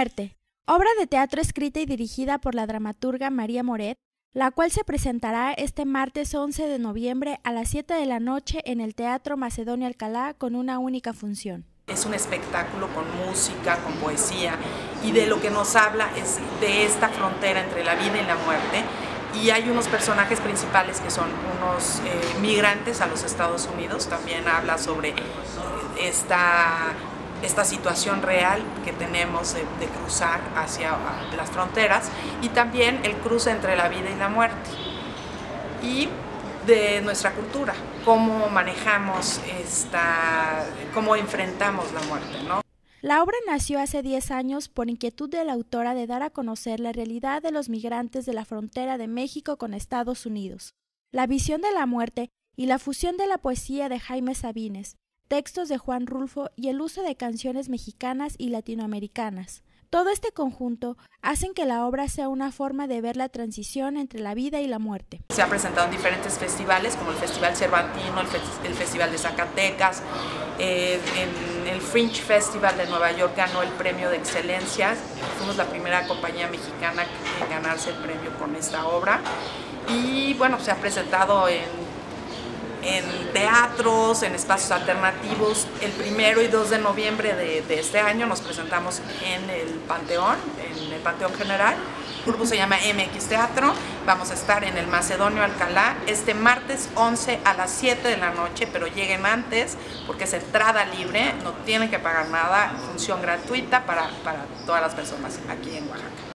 muerte, obra de teatro escrita y dirigida por la dramaturga María Moret, la cual se presentará este martes 11 de noviembre a las 7 de la noche en el Teatro Macedonio Alcalá con una única función. Es un espectáculo con música, con poesía, y de lo que nos habla es de esta frontera entre la vida y la muerte. Y hay unos personajes principales que son unos migrantes a los Estados Unidos. También habla sobre esta situación real que tenemos de cruzar hacia las fronteras, y también el cruce entre la vida y la muerte, y de nuestra cultura, cómo manejamos cómo enfrentamos la muerte, ¿no? La obra nació hace 10 años por inquietud de la autora de dar a conocer la realidad de los migrantes de la frontera de México con Estados Unidos, la visión de la muerte y la fusión de la poesía de Jaime Sabines, textos de Juan Rulfo y el uso de canciones mexicanas y latinoamericanas. Todo este conjunto hacen que la obra sea una forma de ver la transición entre la vida y la muerte. Se ha presentado en diferentes festivales, como el Festival Cervantino, el Festival de Zacatecas, en el Fringe Festival de Nueva York ganó el premio de excelencia. Fuimos la primera compañía mexicana en ganarse el premio con esta obra. Y bueno, se ha presentado en teatros, en espacios alternativos. El 1 y 2 de noviembre de este año nos presentamos en el Panteón General. El grupo se llama MX Teatro. Vamos a estar en el Macedonio Alcalá este martes 11 a las 7 de la noche, pero lleguen antes porque es entrada libre, no tienen que pagar nada, función gratuita para todas las personas aquí en Oaxaca.